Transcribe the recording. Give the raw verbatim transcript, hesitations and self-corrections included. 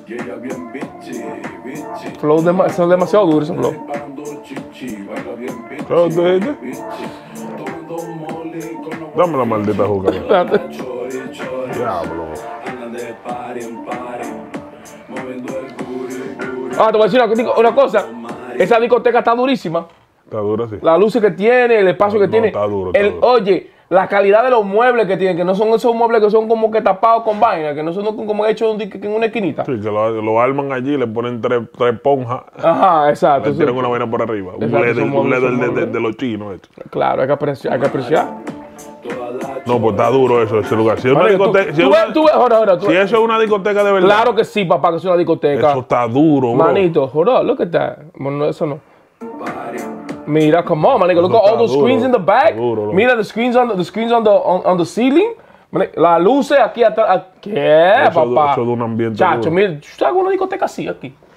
Flow dema son demasiado duros esos flow. ¿Qué tú dijiste? Dame la maldita juca. Espérate. Diablo. Ah, te voy a decir una, una cosa. Esa discoteca está durísima. Está dura, sí. Las luces que tiene, el espacio No, que tiene. está duro, está el, duro. Oye, la calidad de los muebles que tienen, que no son esos muebles que son como que tapados con vaina, que no son como hechos en una esquinita. Sí, que lo, lo arman allí, le ponen tres, tres ponjas, Ajá, exacto. le tiran una vaina por arriba. Un Exacto, LED, son un muebles, LED son de, de, muebles. de los chinos. Esto. Claro, hay que apreciar. Hay que apreciar. No, pues está duro eso, ese lugar. Si, es una Marico, tú, discoteca, si, tú es ves, una- tú ves, ahora, ahora, tú si ves. eso es una discoteca de verdad, Claro que sí, papá, que es una discoteca. eso está duro, bro. Manito, hold on, look at that. Bueno, no, eso no. Mira, come on, manico. Look Eso at all está those duro, screens in the back. está duro, loco. Mira the screens on the, the screens on the on, on the ceiling. Mani- Las luces aquí atrás. ¿Qué, Eso- papá? eso de un ambiente Chacho, duro. mira, yo hago una discoteca así aquí.